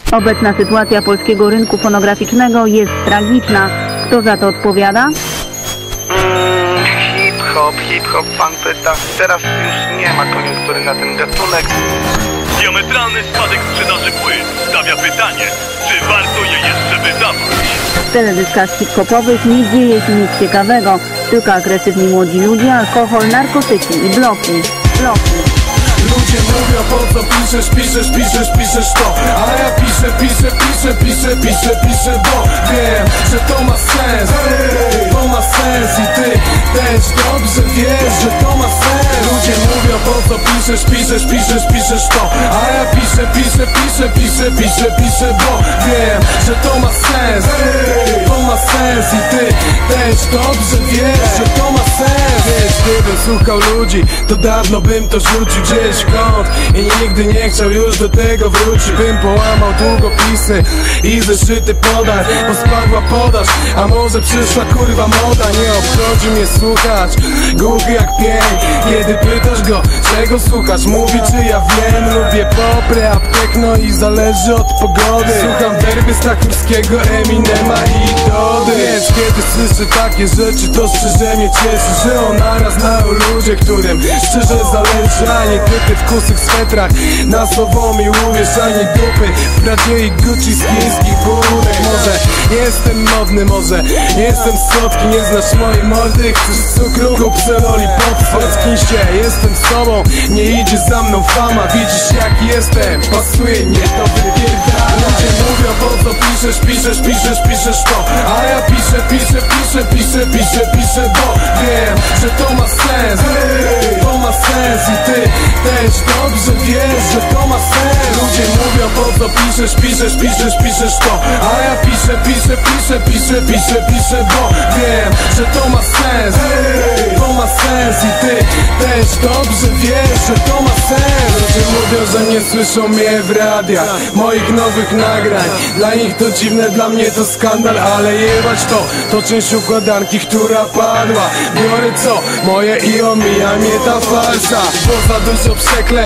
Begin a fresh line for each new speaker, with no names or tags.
Obecna sytuacja polskiego rynku fonograficznego jest tragiczna. Kto za to odpowiada?
Hip-hop, fanfeta. Teraz już nie ma koniunktury na ten gatunek.
Diametralny spadek sprzedaży płyt stawia pytanie, czy warto je jeszcze wydawać?
W teledyskach hip-hopowych nie dzieje się nic ciekawego. Tylko agresywni młodzi ludzie, alkohol, narkotyki i bloki.
Ludzie mówią, po co piszesz to. A ja piszę, bo wiem, że to ma sens. To ma sens i ty też dobrze wiesz, że to ma sens. Ludzie mówią, po co piszesz to. A ja piszę, bo wiem, że to ma sens. To ma sens i ty też dobrze wiesz, że to ma sens. Wiesz, gdybym słuchał ludzi, to dawno bym to rzucił gdzieś w kąt i nigdy nie chciał już do tego wrócić. Bym połamał długopisy i zeszyty podań, bo spadła podaż, a może przyszła kurwa moda. Nie obchodzi mnie słuchać, głuchy jak pień. Kiedy pytasz go, czego słuchasz, mówi czy ja wiem. Lubię pop, rap, techno i zależy od pogody. Słucham werby Stakurskiego, Eminema i Dody. Więc kiedy słyszę takie rzeczy, to szczerze mnie cieszy, że on naraz znają ludzie, którym szczerze zależy. Ani typy w kusych swetrach, na słowo mi uwierz, ani dupy w Pradzie i Gucci z chińskich burek. Może jestem modny, może jestem słodki, nie znasz mojej mordy, chcesz cukru, kup se lollipop. Ocknij się, jestem sobą, nie idzie za mną fama. Widzisz jaki jestem, pasuje, nie to wypierdala. Ludzie mówią, po co piszesz to. A ja piszę, bo wiem, że to ma sens. To ma sens i ty też dobrze wiesz, że to ma sens. Ludzie mówią, po co piszesz to. A ja piszę, bo wiem, że to ma sens. To ma sens i ty też dobrze wiesz, że to ma sens. Ludzie mówią, że nie słyszą mnie w radiach, moich nowych nagrań. Dla nich to dziwne, dla mnie to skandal, ale jebać to część układanki, która padła. Biorę co moje i omija mnie ta farsa, bo za dużo przeklę